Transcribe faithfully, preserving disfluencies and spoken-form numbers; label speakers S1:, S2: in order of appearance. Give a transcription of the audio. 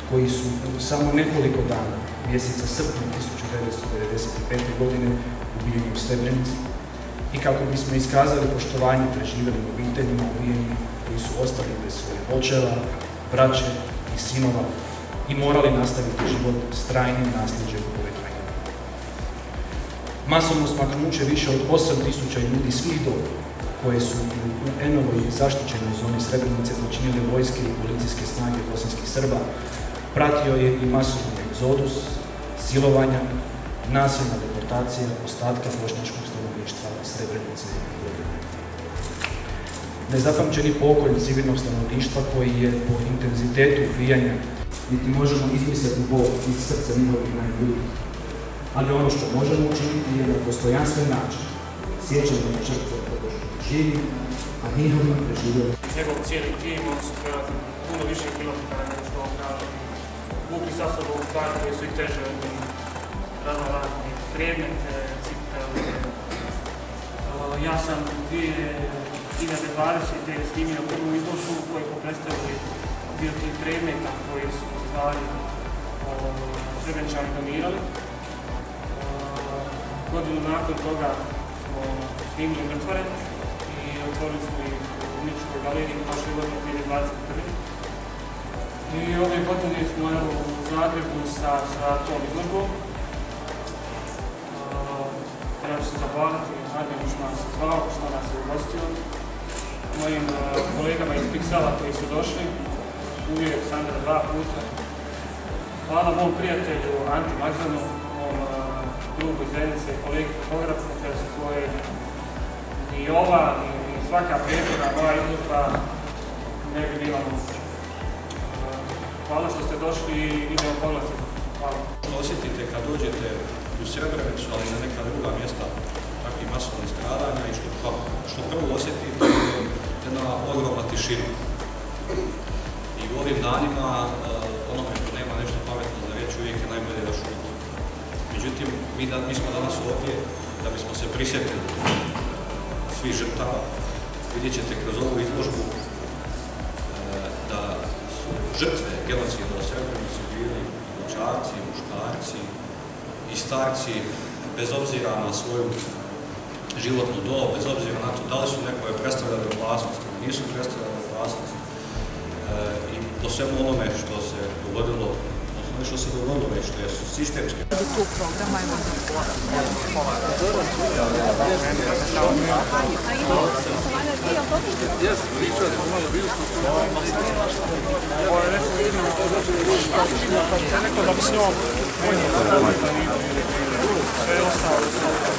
S1: koji su u samo nekoliko dana, mjeseca srpnja tisuću devetsto devedeset pete. godine ubijeni u Srebrenici i kako bismo iskazali poštovanje preživjelim obiteljima ubijenih koji su ostali bez svojih očeva, braće i sinova i morali nastaviti život s trajnim nasljeđem povećanja. Masovno smaknuće više od osam tisuća ljudi svih doba koje su u U N-ovoj zaštićenoj zoni Srebrenice počinile vojske i policijske snage bosanskih Srba, pratio je i masovni egzodus, silovanja, nasilna deportacija ostatka bošnjačkog stanovništva Srebrenice i Godinje. Nezapamćeni pokolj civilnog stanovništva koji je po intenzitetu ubijanja niti možemo izmisliti bol iz srca njihovih najljubih. Ali ono što možemo učiniti je na dostojanstven način sjećanje na žrtve živi, a njihovim preživjeli.
S2: Njegov cijeli tim, on su prelazi puno više kilometara nego što on pravi. Vukli sa sobom stvari koje su i teže od njih, razno razni predmete, cipele. Ja sam dvije hiljade dvadesete. snimio prvu izložbu koju smo predstavili dio tih predmeta koji su u stvari Srebreničani donirali. Godinu nakon toga smo snimili Mrtvare i otvorili smo ih u umjetničkoj galeriji prošle godine dvije hiljade dvadeset prve. I ove godine smo u Zagrebu sa, sa tom izložbom. Treba se zahvaliti Matiju što nas je zvao, što nas je ugostio. Mojim kolegama iz PIXSELL-a koji su došli, uvijek Sandra dva puta. Hvala mom prijatelju Anti Magzanu, mom drugu iz Zenice, kolegi fotografu, bez koje ni ova, ni, ni svaka prethodna moja izložba ne bi bila moguća. Hvala što ste došli i idemo pogledati. Hvala.
S3: Osjetite kad dođete u Srebrenicu, ali i na neka druga mjesta takvih masovnih stradanja i što, što prvo osjetite je jedna ogromna tišina. I u ovim danima onome što nema nešto pametno za reći uvijek je najbolje da šuti. Međutim, mi, da, mi smo danas ovdje da bismo se prisjetili svih žrtava. Vidjet ćete kroz ovu izložbu da su žrtve genocida u Srebrenici bili i dječaci, i muškarci, i starci, bez obzira na svoju životnu dob, bez obzira na to da li su nekoje predstavljali opasnost ili nisu predstavljali opasnost. E, I po svemu onome što se dogodilo, odnosno što se dogodilo već, što je sistemski.
S4: Tu programa je
S2: Neko da bi s njom sve ostalo.